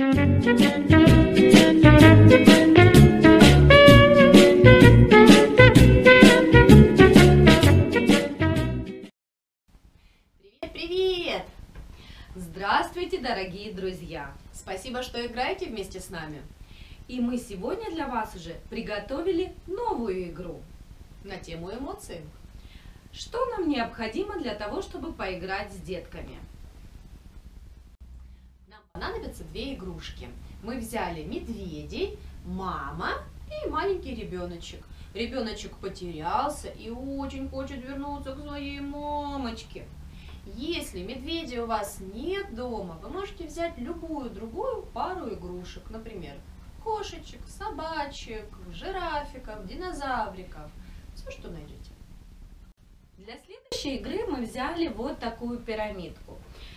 Привет! Здравствуйте, дорогие друзья! Спасибо, что играете вместе с нами. И мы сегодня для вас уже приготовили новую игру На тему эмоций. Что нам необходимо для того, чтобы поиграть с детками? Нам понадобятся две игрушки. Мы взяли медведей, мама и маленький ребеночек. Ребеночек потерялся и очень хочет вернуться к своей мамочке. Если медведя у вас нет дома, вы можете взять любую другую пару игрушек. Например, кошечек, собачек, жирафиков, динозавриков. Все, что найдете. Для следующей игры мы взяли вот такую пирамидку.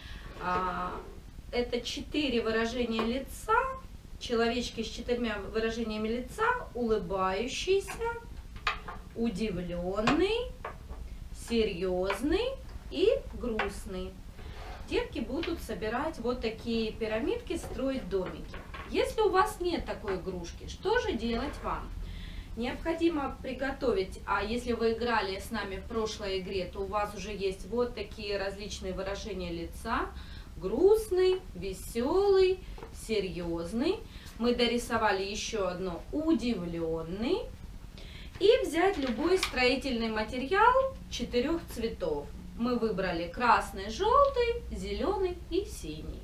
Это 4 выражения лица, человечки с 4 выражениями лица: улыбающийся, удивленный, серьезный и грустный. Детки будут собирать вот такие пирамидки, строить домики. Если у вас нет такой игрушки, что же делать вам? Необходимо приготовить, а если вы играли с нами в прошлой игре, то у вас уже есть вот такие различные выражения лица: грустный, веселый, серьезный. Мы дорисовали еще одно: удивленный. И взять любой строительный материал 4 цветов. Мы выбрали красный, желтый, зеленый и синий.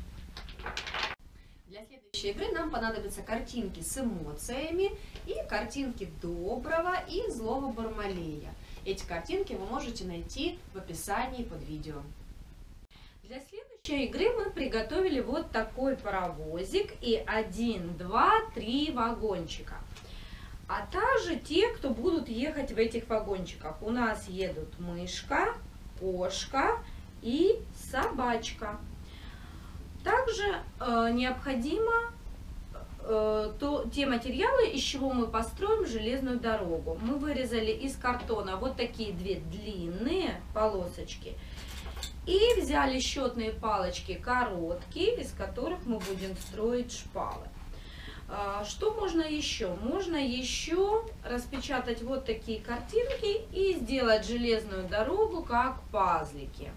Для следующей игры нам понадобятся картинки с эмоциями и картинки доброго и злого Бармалея. Эти картинки вы можете найти в описании под видео. Для следующей игры мы приготовили вот такой паровозик и 1, 2, 3 вагончика. А также те, кто будут ехать в этих вагончиках. У нас едут мышка, кошка и собачка. Также необходимо те материалы, из чего мы построим железную дорогу. Мы вырезали из картона вот такие 2 длинные полосочки. И взяли счетные палочки короткие, из которых мы будем строить шпалы. Что можно еще? Можно еще распечатать вот такие картинки и сделать железную дорогу как пазлики.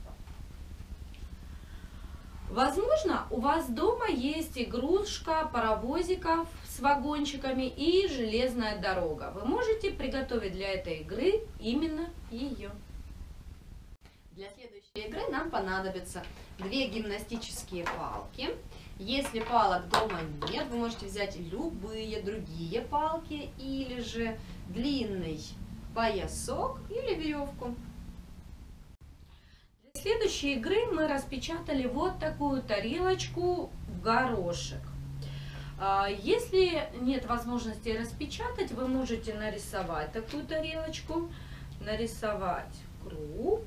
Возможно, у вас дома есть игрушка паровозиков с вагончиками и железная дорога. Вы можете приготовить для этой игры именно ее. Для следующей игры нам понадобятся 2 гимнастические палки. Если палок дома нет, вы можете взять любые другие палки или же длинный поясок или веревку. Для следующей игры мы распечатали вот такую тарелочку в горошек. Если нет возможности распечатать, вы можете нарисовать такую тарелочку, нарисовать круг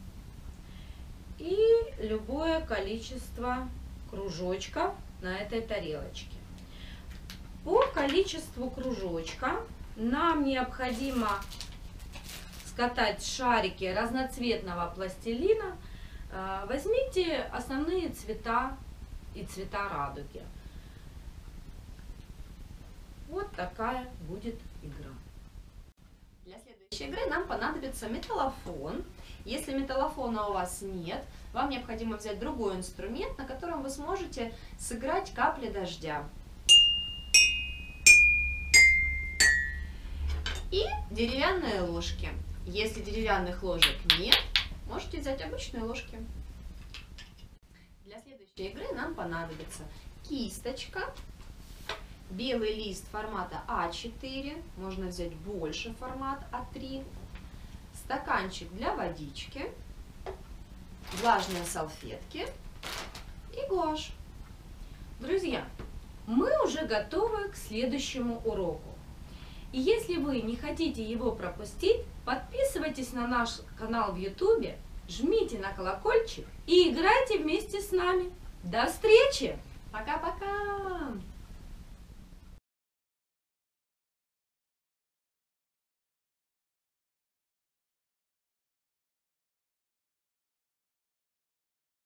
и любое количество кружочков на этой тарелочке. По количеству кружочка нам необходимо скатать шарики разноцветного пластилина. Возьмите основные цвета и цвета радуги. Вот такая будет игра. Для следующей игры нам понадобится металлофон. Если металлофона у вас нет, вам необходимо взять другой инструмент, на котором вы сможете сыграть капли дождя. И деревянные ложки. Если деревянных ложек нет, можете взять обычные ложки. Для следующей игры нам понадобится кисточка, белый лист формата А4, можно взять больше формат А3, стаканчик для водички, влажные салфетки и гуашь. Друзья, мы уже готовы к следующему уроку. И если вы не хотите его пропустить, подписывайтесь на наш канал в YouTube, жмите на колокольчик и играйте вместе с нами. До встречи! Пока-пока!